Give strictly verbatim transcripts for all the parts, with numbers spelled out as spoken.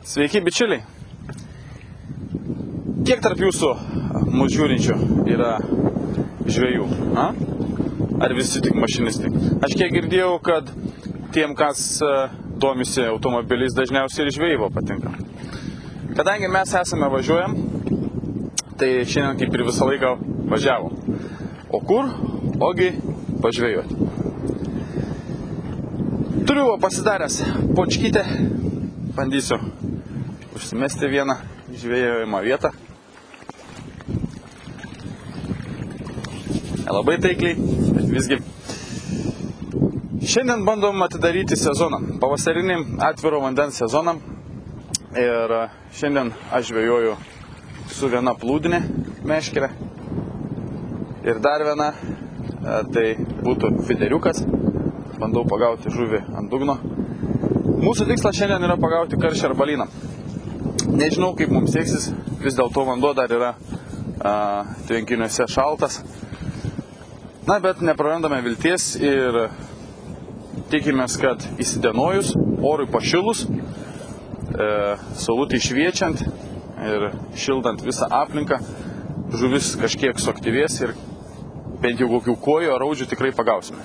Sveiki, bičiuliai. Kiek tarp jūsų mūsų žiūrinčių yra žvejų? A? Ar visi tik mašinistai? Aš kiek girdėjau, kad tiem, kas domisi automobiliais, dažniausiai ir žvejyba patinka. Kadangi mes esame važiuojam, tai šiandien kaip ir visą laiką važiavom. O kur? Ogi pažvejoti. Turiu pasidaręs počkytę, bandysiu užsimesti vieną žvejojimo vietą. Labai taikliai, bet visgi. Šiandien bandom atidaryti sezoną, pavasarinį atviro vandens sezoną. Ir šiandien aš žvejoju su viena plūdinė meškerė. Ir dar viena, tai būtų fideriukas. Bandau pagauti žuvį ant dugno. Mūsų tikslas šiandien yra pagauti karšį arbalyną. Nežinau, kaip mums seksis, vis dėlto vanduo dar yra a, tvenkiniuose šaltas. Na, bet neprarandame vilties ir tikimės, kad įsidienojus, orui pašilus, e, saulutei šviečiant ir šildant visą aplinką, žuvis kažkiek suaktyvės ir bent jau kokių kojų ar raudžių tikrai pagausime.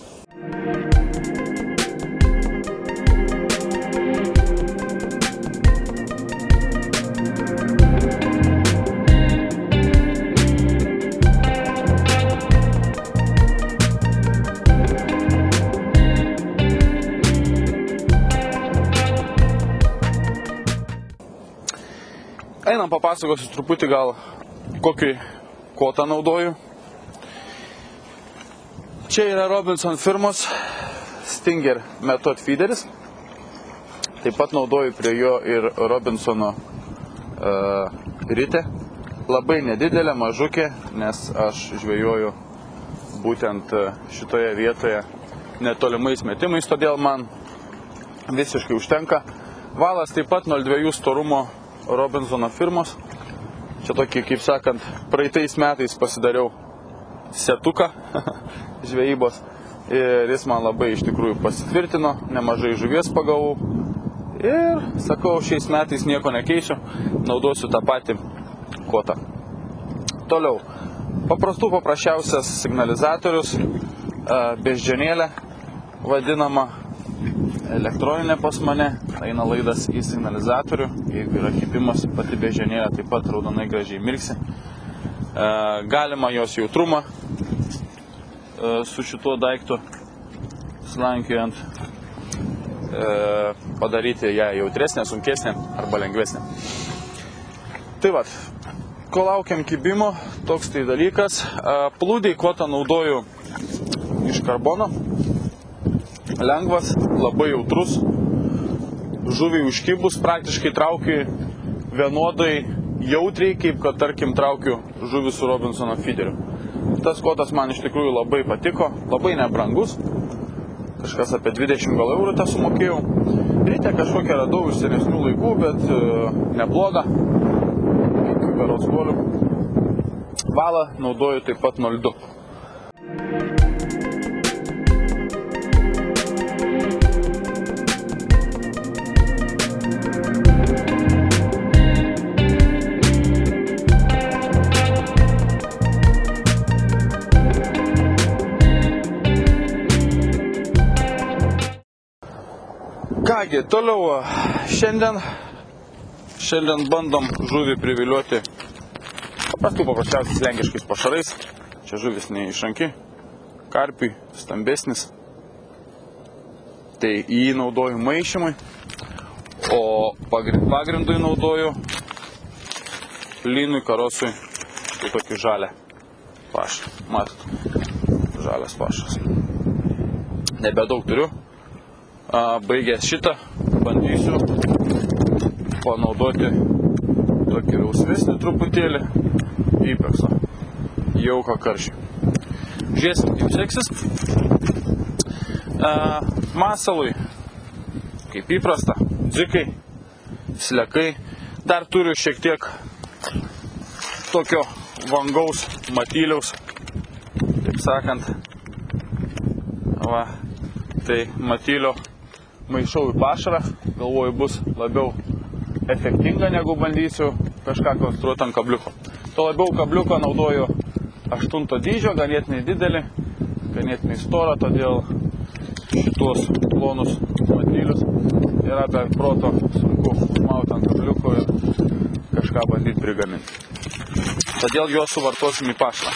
Einam papasakosiu truputį gal kokį kotą naudoju. Čia yra Robinson firmos Stinger Method feederis. Taip pat naudoju prie jo ir Robinsono uh, ritę. Labai nedidelė, mažukė, nes aš žvejoju būtent šitoje vietoje netolimais metimais, todėl man visiškai užtenka. Valas taip pat nulis dviejų storumo Robinsono firmos. Čia tokį, kaip sakant, praeitais metais pasidariau setuką žvejybos ir jis man labai iš tikrųjų pasitvirtino, nemažai žuvies pagavau ir sakau, šiais metais nieko nekeisiu, naudosiu tą patį kotą. Toliau, paprastų paprasčiausias signalizatorius, beždžionėlė vadinama, elektroninė pas mane, eina laidas į signalizatorių, jeigu yra kipimas, pati beždžionėlė taip pat raudonai gražiai mirksi. E, galima jos jautrumą e, su šituo daiktu slankiojant e, padaryti ją jautresnę, sunkesnę arba lengvesnę. Tai vat, ko laukiam kibimo, toks tai dalykas. E, plūdį kotą naudoju iš karbono. Lengvas, labai jautrus, žuviai užkibus, praktiškai traukiu vienodai jautriai, kaip kad, tarkim, traukiu žuvį su Robinsono feederiu. Tas kotas man iš tikrųjų labai patiko, labai nebrangus, kažkas apie dvidešimt gal eurų tą sumokėjau. Ryte kažkokią radau iš senesnių laikų, bet e, nebloga, iki berods volių. Valą naudoju taip pat nulis du. Kągi, toliau šiandien, šiandien bandom žuvį privilioti paprastų paprasčiausiais lenkiškais pašarais. Čia žuvis neišranki, karpiui stambesnis, tai jį naudoju maišymui, o pagrindui naudoju lynui, karosui, tai tokį žalę pašą. Matot, žalias pašas. Nebedaug turiu. Baigęs šitą, bandysiu panaudoti tokį rausvesnį truputėlį įpekso, jauką karšį. Žiūrėsim, kaip seksis. Masalui, kaip įprasta, dzikai, slekai. Dar turiu šiek tiek tokio vangaus matyliaus, taip sakant. Va, tai matylio maišau į pašarą, galvoju bus labiau efektinga, negu bandysiu kažką konstruoti ant kabliuko. Tuo labiau kabliuką naudoju aštunto dydžio, ganėtinai didelį, ganėtinai storą, todėl šitos plonus matnylius yra be proto sunku mauti ant kabliuko ir kažką bandyti prigaminti. Todėl juos suvartosim į pašarą.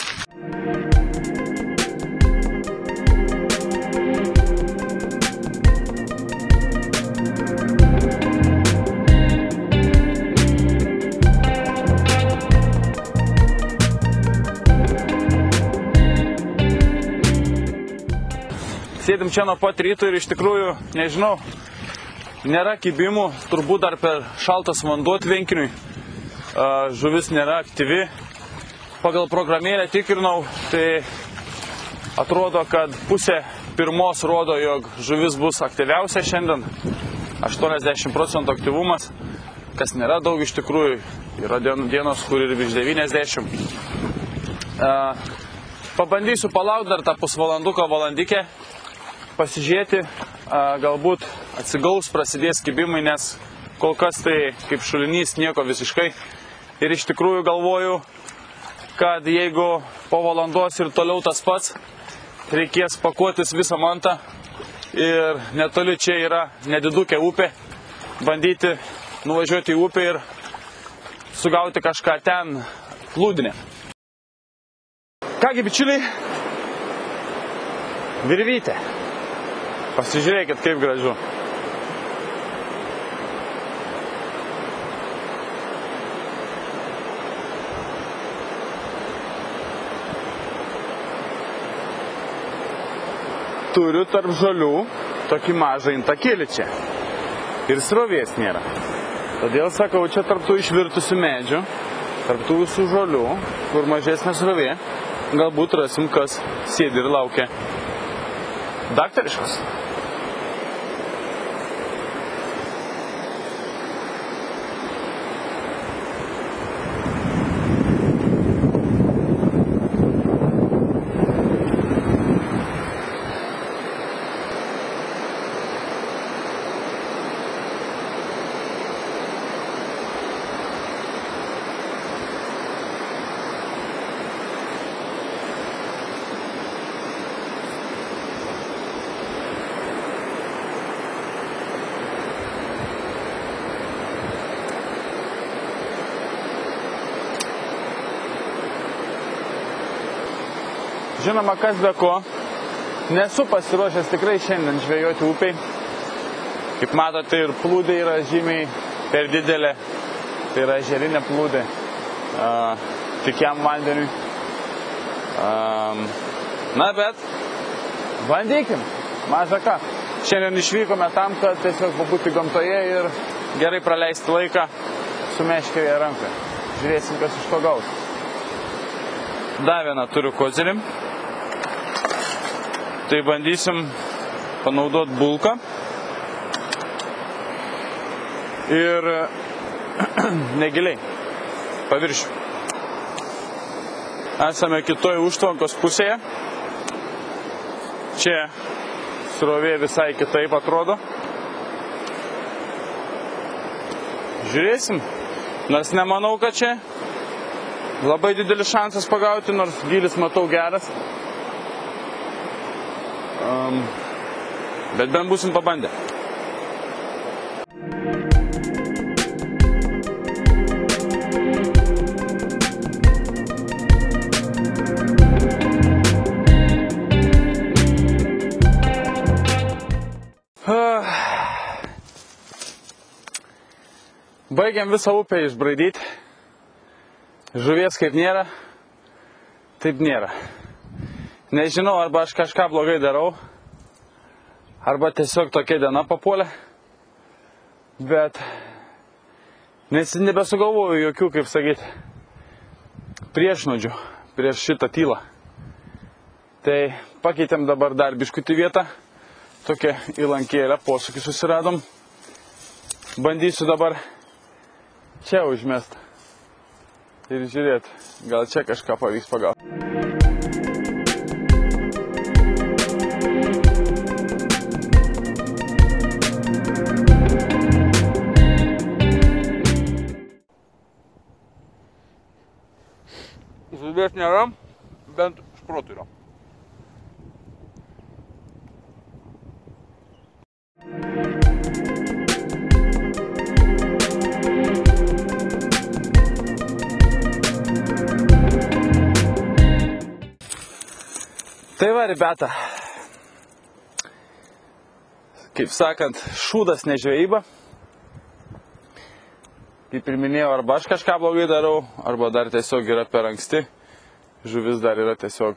Sėdim čia nuo pat ryto ir iš tikrųjų, nežinau, nėra kibimų, turbūt dar per šaltas vanduo tvenkiniui, žuvis nėra aktyvi. Pagal programėlę tikrinau, tai atrodo, kad pusė pirmos rodo, jog žuvis bus aktyviausia šiandien, aštuoniasdešimt procentų aktyvumas, kas nėra daug iš tikrųjų, yra dienos, kur ir virš devyniasdešimt. Pabandysiu palaukti dar tą pusvalanduką, valandikę, pasižiūrėti, galbūt atsigaus, prasidės kibimai, nes kol kas tai kaip šulinys nieko visiškai. Ir iš tikrųjų galvoju, kad jeigu po valandos ir toliau tas pats, reikės pakuotis visą mantą ir netoli čia yra nedidukė upė, bandyti nuvažiuoti į upę ir sugauti kažką ten plūdinę. Kągi, bičiuliai, virvytė. Pasižiūrėkit, kaip gražu. Turiu tarp žolių tokį mažą intakėlį čia. Ir srovės nėra. Todėl sakau, čia tarp tų išvirtusių medžių, tarp tų visų žolių, kur mažesnė srovė, galbūt rasim, kas sėdi ir laukia daktariškos. Žinoma, kas be ko, nesu pasiruošęs tikrai šiandien žvejoti upiai. Kaip matote, ir plūdė yra žymiai per didelė, tai yra ežerinė plūdė, tikiam vandeniui. Na, bet bandykim, maža ką. Šiandien išvykome tam, kad tiesiog pabūti gamtoje ir gerai praleisti laiką su meškerėje rankoje. Žiūrėsim, kas iš to gaus. Dar vieną turiu kozirį. Tai bandysim panaudoti bulką ir negiliai, paviršių. Esame kitoj užtvankos pusėje. Čia srovė visai kitaip atrodo. Žiūrėsim, nors nemanau, kad čia labai didelis šansas pagauti, nors gylis matau geras. Um, bet bent būsim pabandę. Baigiam visą upę išbraidyti. Žuvies kaip nėra, taip nėra. Nežinau, arba aš kažką blogai darau, arba tiesiog tokia diena papuolė, bet nes nebesugalvoju jokių, kaip sakyti, priešnuodžių prieš šitą tylą. Tai pakeitėm dabar dar biškutį vietą, tokią įlankėlę, posūkį susiradom. Bandysiu dabar čia užmest ir žiūrėti, gal čia kažką pavyks pagauti. žuvies nėra, bent šprotų yra. Tai va, ribeta, kaip sakant, šūdas ne žvejyba. Kaip ir minėjau, arba aš kažką blogai darau, arba dar tiesiog yra per anksti. Žuvis dar yra tiesiog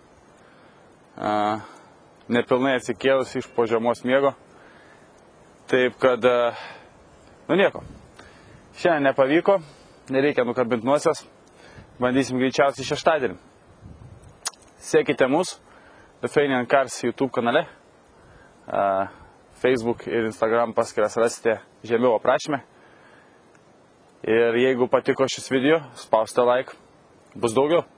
a, nepilnai atsikėlusi iš po žiemos miego. Taip kad, a, nu nieko, šiandien nepavyko, nereikia nukabinti nosies, bandysim greičiausiai šeštadienį. Sekite mus Lithuanian Cars YouTube kanale, a, Facebook ir Instagram paskyras rasite žemiau aprašyme. Ir jeigu patiko šis video, spauskite like, bus daugiau.